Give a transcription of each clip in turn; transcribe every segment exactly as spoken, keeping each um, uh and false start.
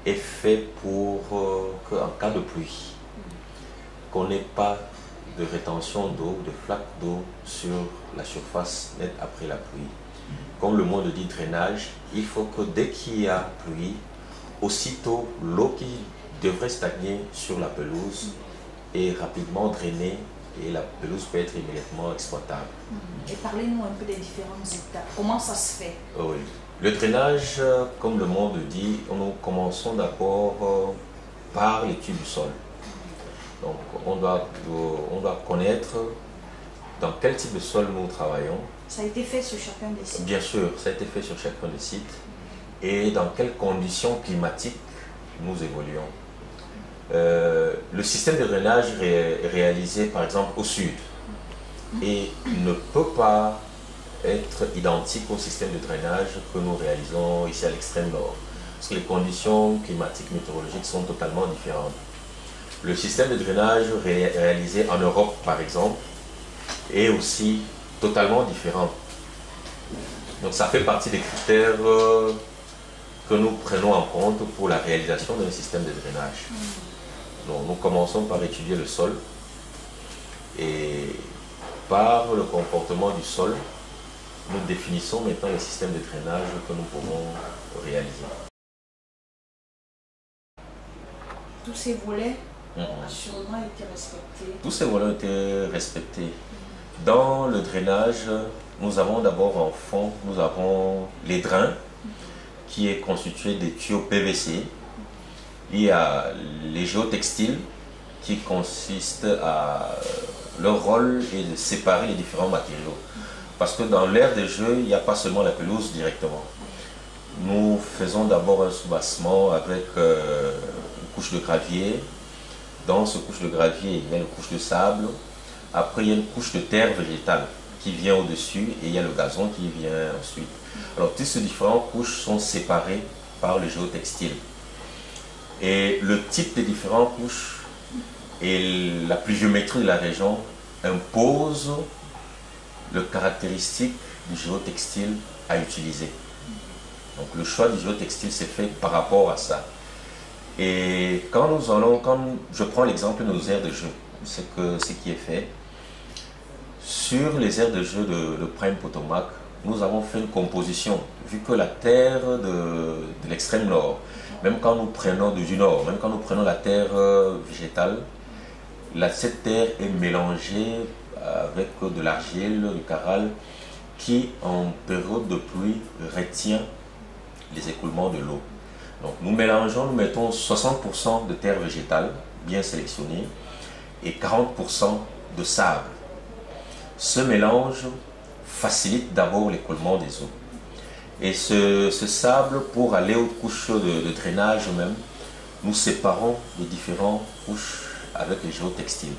est fait pour euh, qu'en cas de pluie, qu'on n'ait pas de rétention d'eau, de flaques d'eau sur la surface nette après la pluie. Comme le monde dit drainage, il faut que dès qu'il y a pluie, aussitôt l'eau qui devrait stagner sur la pelouse est rapidement drainée et la pelouse peut être immédiatement exploitable. Et parlez-nous un peu des différentes étapes. Comment ça se fait? Oui. Le drainage, comme le monde dit, nous commençons d'abord euh, par l'étude du sol. Donc on doit, on doit connaître dans quel type de sol nous travaillons. Ça a été fait sur chacun des sites? Bien sûr, ça a été fait sur chacun des sites. Et dans quelles conditions climatiques nous évoluons. Euh, le système de drainage est réalisé par exemple au sud et ne peut pas être identique au système de drainage que nous réalisons ici à l'extrême nord. Parce que les conditions climatiques, météorologiques sont totalement différentes. Le système de drainage ré réalisé en Europe, par exemple, est aussi totalement différent. Donc ça fait partie des critères euh, que nous prenons en compte pour la réalisation d'un système de drainage. Donc nous commençons par étudier le sol et par le comportement du sol, nous définissons maintenant le système de drainage que nous pouvons réaliser. Tous ces volets, Mmh. assurément, ont été respectés. Tous ces volets ont été respectés. Dans le drainage, nous avons d'abord en fond, nous avons les drains, qui est constitué des tuyaux P V C. Il y a les géotextiles, qui consistent à... Leur rôle est de séparer les différents matériaux. Parce que dans l'aire de jeu, il n'y a pas seulement la pelouse directement. Nous faisons d'abord un soubassement avec euh, une couche de gravier. Dans ce couche de gravier, il y a une couche de sable. Après, il y a une couche de terre végétale qui vient au-dessus et il y a le gazon qui vient ensuite. Alors, toutes ces différentes couches sont séparées par le géotextile. Et le type des différentes couches et la pluviométrie de la région impose le caractéristique du géotextile à utiliser. Donc le choix du géotextile s'est fait par rapport à ça. Et quand nous allons, quand je prends l'exemple de nos aires de jeu, c'est que ce qui est fait. Sur les aires de jeu de, de Prime Potomac, nous avons fait une composition, vu que la terre de, de l'extrême nord, même quand nous prenons du nord, même quand nous prenons la terre végétale, la, cette terre est mélangée avec de l'argile, du caral, qui en période de pluie retient les écoulements de l'eau. Donc nous mélangeons, nous mettons soixante pour cent de terre végétale, bien sélectionnée, et quarante pour cent de sable. Ce mélange facilite d'abord l'écoulement des eaux. Et ce, ce sable, pour aller aux couches de, de drainage même, nous séparons les différentes couches avec les géotextiles.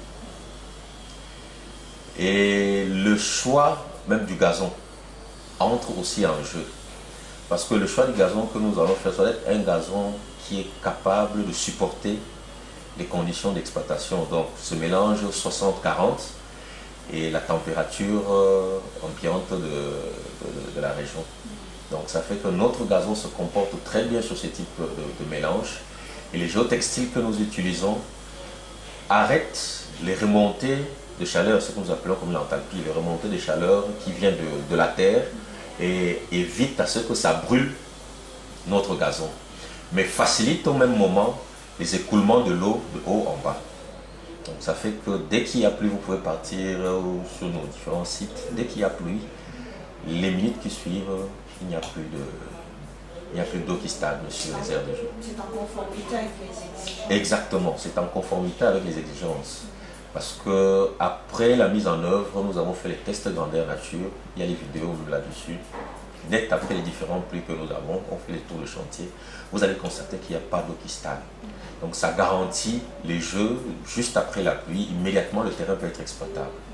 Et le choix même du gazon entre aussi en jeu. Parce que le choix du gazon que nous allons faire, ça doit être un gazon qui est capable de supporter les conditions d'exploitation. Donc ce mélange soixante quarante et la température euh, ambiante de, de, de la région. Donc ça fait que notre gazon se comporte très bien sur ce type de, de mélange. Et les géotextiles que nous utilisons arrêtent les remontées de chaleur, ce que nous appelons comme l'enthalpie, les remontées de chaleur qui viennent de, de la terre et évite à ce que ça brûle notre gazon. Mais facilite au même moment les écoulements de l'eau de haut en bas. Donc ça fait que dès qu'il y a pluie, vous pouvez partir sur nos différents sites. Dès qu'il y a pluie, les minutes qui suivent, il n'y a plus de, il n'y a plus d'eau qui stagne sur les aires de jeu. C'est en conformité avec les exigences. Exactement, c'est en conformité avec les exigences. Parce que après la mise en œuvre, nous avons fait les tests grandeur nature. Il y a les vidéos là-dessus. Net après les différentes pluies que nous avons, on fait les tours de chantier. Vous allez constater qu'il n'y a pas d'eau qui stagne. Donc ça garantit les jeux juste après la pluie. Immédiatement, le terrain peut être exploitable.